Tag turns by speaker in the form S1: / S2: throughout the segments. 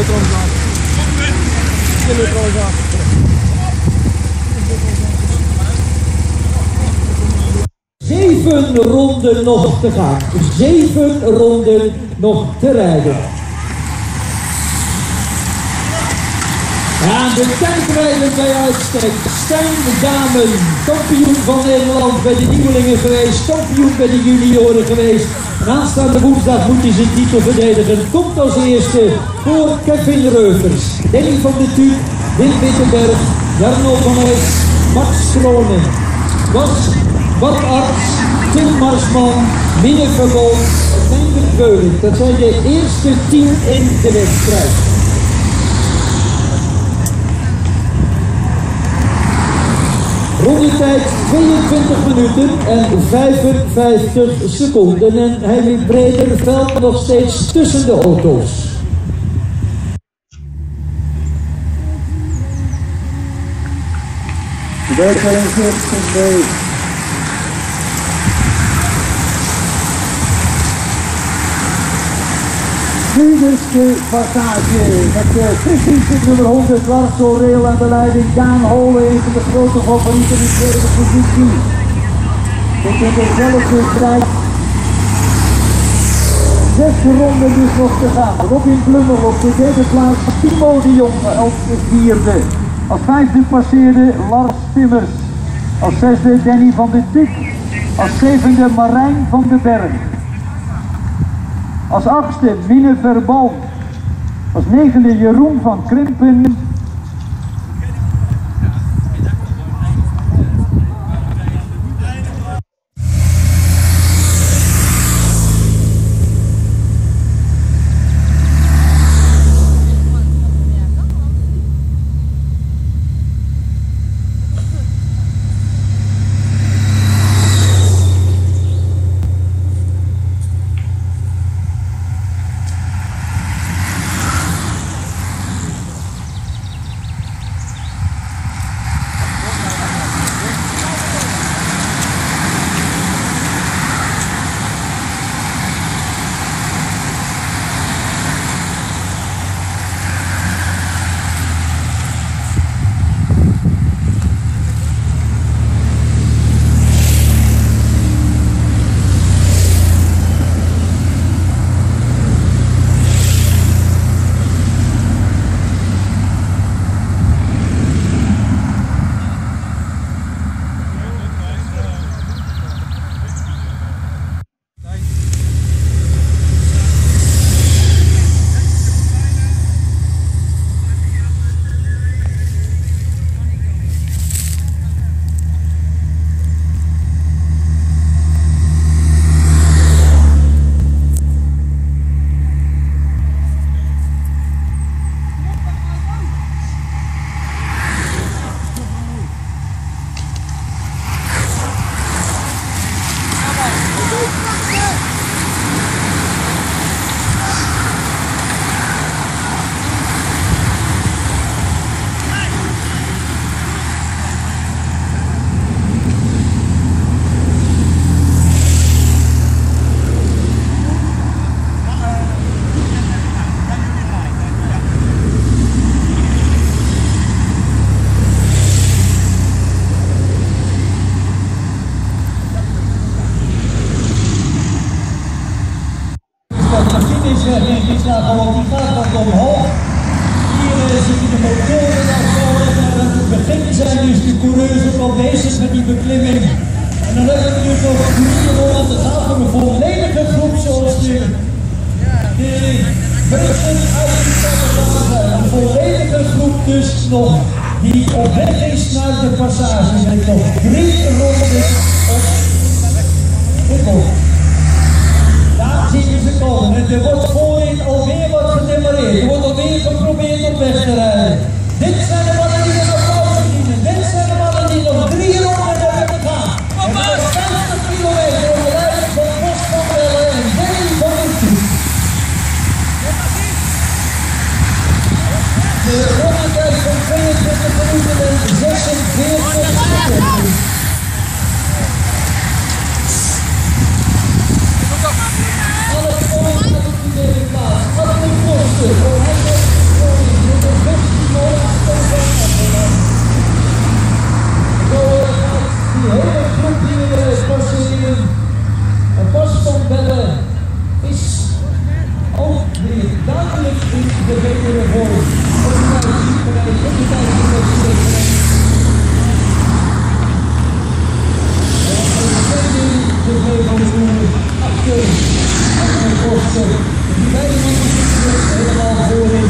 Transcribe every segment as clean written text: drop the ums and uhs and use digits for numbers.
S1: 7 ronden nog te gaan. 7 ronden nog te rijden. En de tijdrijder bij uitstek, Stijn Damen, kampioen van Nederland bij de nieuwelingen geweest, kampioen bij de junioren geweest. En aanstaande woensdag moet hij zijn titel verdedigen. Komt als eerste voor Kevin Reuvers, Danny van der Tuuk, Wim Wittenberg, Jarno van Eyck, Max Kronen, Bart Arts, Tim Marsman, Minne Verboom, Wender Keulen. Dat zijn de eerste 10 in de wedstrijd. Rondetijd 22 minuten en 55 seconden en hij ligt breder veld nog steeds tussen de auto's.
S2: Tweede passage met technisch nummer 100 Lars Zoreel aan de leiding. Daan Holen is de grote favoriet in de tweede positie. Dit is dezelfde strijd. 6 ronden dus nog te gaan. Robin Blummel op de derde plaats. Timo de Jong op de vierde. Als vijfde passeerde Lars Timmers. Als zesde Danny van der Tuuk. Als zevende Marijn van den Berg. Als achtste Minne Verboom. Als negende Jeroen van Krimpen.
S1: Die gaat wat omhoog. Hier zitten de motoren al zo en aan het begin zijn dus de coureurs ook al bezig met die beklimming. En dan hebben we nu nog 3 ronden te gaan voor een volledige groep zoals de mensen uitgesteld zijn. Een volledige groep dus nog die op weg is naar de passage. Er zijn nog 3 ronden op de kop. Daar zien ze komen en er wordt voorin alweer wat gedemareerd. Er wordt alweer geprobeerd op weg te rijden. Dit zijn de mannen die nog applaus verdienen. Dit zijn de mannen die nog 3 ronden hebben te gaan. En nog 50 kilometer op de leiding van Bos van Welle en Danny van der Tuuk. De rondetijd van 22 minuten en 46 seconden. Alle pointen op de tweede plaats. Alle kosten. hele groep die we passeren. En Bas van Bellen is ook weer duidelijk in de betere vorm. Op de tijd de twee van de boeren achter en kosten. Die beide mannen zitten helemaal voorin.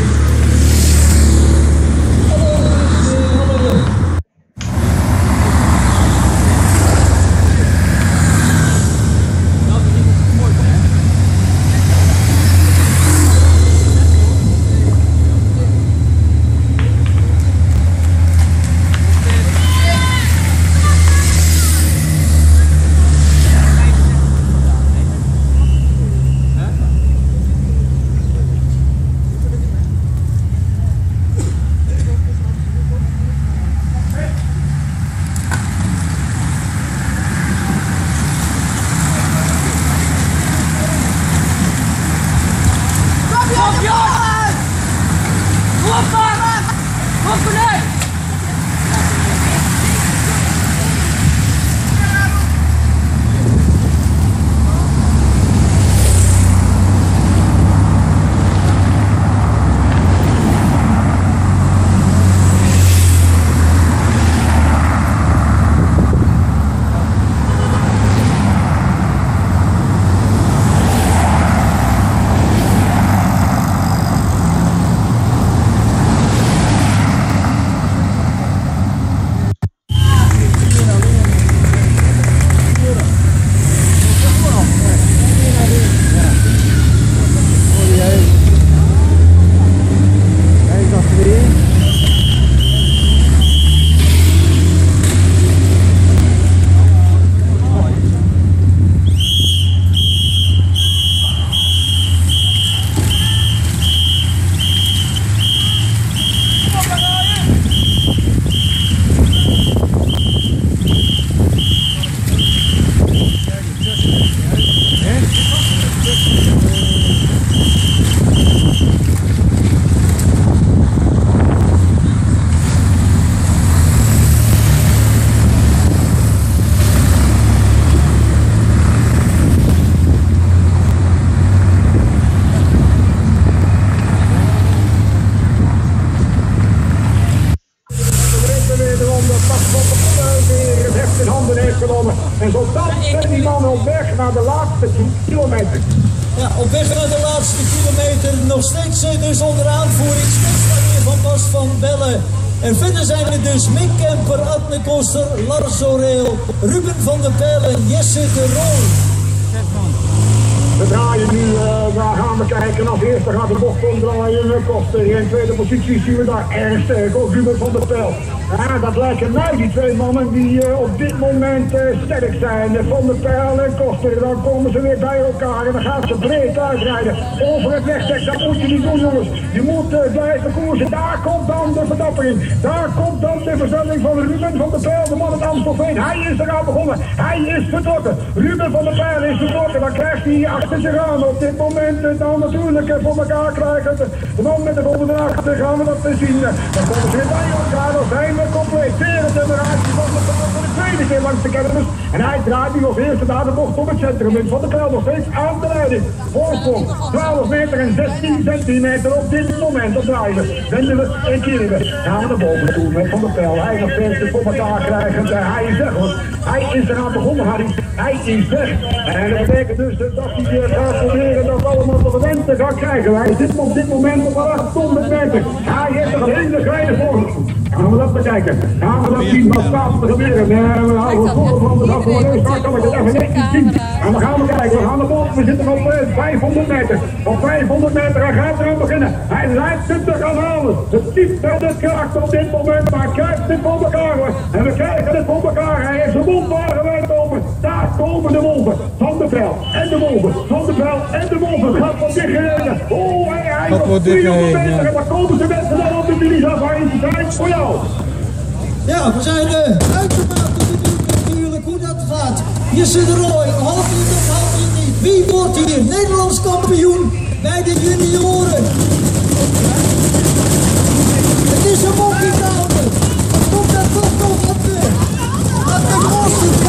S3: En zo zijn die mannen op weg naar de laatste kilometer.
S1: Ja, op weg naar de laatste kilometer. Nog steeds dus onder aanvoering van Bas van Bellen. En verder zijn er dus Mick Kemper, Adne Koster, Lars Oreel, Ruben van der Pijl en Jesse de Roo.
S3: We draaien nu, daar gaan we kijken. Als eerste gaat de bocht omdraaien. Koster in tweede positie zien we daar erg sterk. Ook Ruben van der Pijl. Ja, dat lijken mij die twee mannen die op dit moment sterk zijn. Van der Pijl en Koster. Dan komen ze weer bij elkaar en dan gaan ze breed uitrijden. Over het wegdek, dat moet je niet doen, jongens. Je moet blijven koersen. Daar komt dan de verdappering. Daar komt dan de versnelling van Ruben van der Pijl, de man uit Amstelveen. Hij is eraan begonnen. Hij is vertrokken. Ruben van der Pijl is vertrokken. Dan krijgt hij achter zich aan. Op dit moment dan natuurlijk voor elkaar krijgen. De man met de volgende achter gaan we dat zien. Dan komen ze weer bij elkaar. Dan zijn we compleet. Weer het generatie van de Pijl voor de tweede keer langs de kermis. En hij draait nu als eerste naar de bocht op het centrum. Van der Pijl nog steeds aan de leiding. Voorsprong 12 meter en 16 centimeter op dit moment. Dan draaien we. Wenden we en keren we. Gaan we naar boven toe met Van der Pijl. Hij nog steeds voor elkaar krijgen. Hij is weg hoor. Hij is eraan begonnen, Harry. Hij is weg. En dat betekent dus dat hij gaat proberen dat allemaal tot de wend te gaan krijgen. Hij zit op dit moment op 800 meter. Hij heeft er een hele kleine voor. Gaan we dat bekijken. Gaan we dat zien wat staat te gebeuren. We houden het voor van de dag voor de start kan ik het even netjes zien. En dan gaan we kijken. We gaan naar boven. We zitten op 500 meter. Op 500 meter. Hij gaat eraan beginnen. Hij lijkt het te gaan halen. Het typt en het kracht op dit moment. Maar hij krijgt het voor elkaar hoor. En we krijgen het voor elkaar. Hij heeft zijn mond wagenwijd open. Daar komen de wolven. Van der Pijl en de wolven. Van der Pijl en de wolven. Gaat wat dicht gereden. Oh, hij wordt 300 meter. En dan komen ze mensen dan op de finish af. Hij is tijd voor jou.
S1: Ja, we zijn uitgemaakt natuurlijk hoe dat gaat. Jesse de Roo, half minuut of half minuut niet. Wie wordt hier Nederlands kampioen bij de junioren? Het is een monkey counter. Komt dat toch nog op de kosten?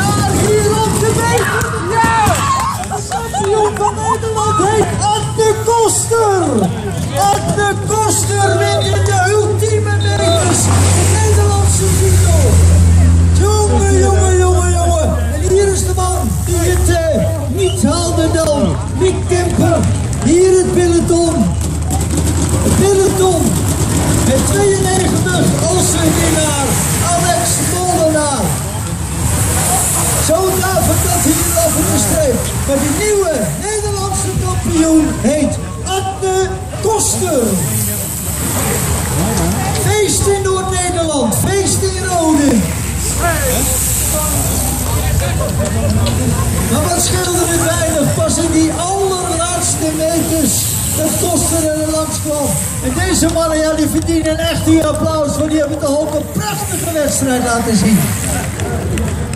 S1: Kampioen van Nederland heet Adne Koster. Adne Koster wint in de ultieme meters de Nederlandse titel. Jongen, jongen, jongen, jongen. En hier is de man die het niet haalde dan. Mick Kemper. Hier het peloton. Het peloton. Met 92 als winnaar. Alex Molenaar. Zo davert dat hier over de streep. Maar de nieuwe Nederlandse kampioen heet Adne Koster. Feest in Noord-Nederland, feest in Rode. Maar wat scheelde het weinig, pas in die allerlaatste meters dat Koster er langs kwam. En deze mannen, ja, die verdienen echt die applaus, want die hebben toch ook een prachtige wedstrijd laten zien.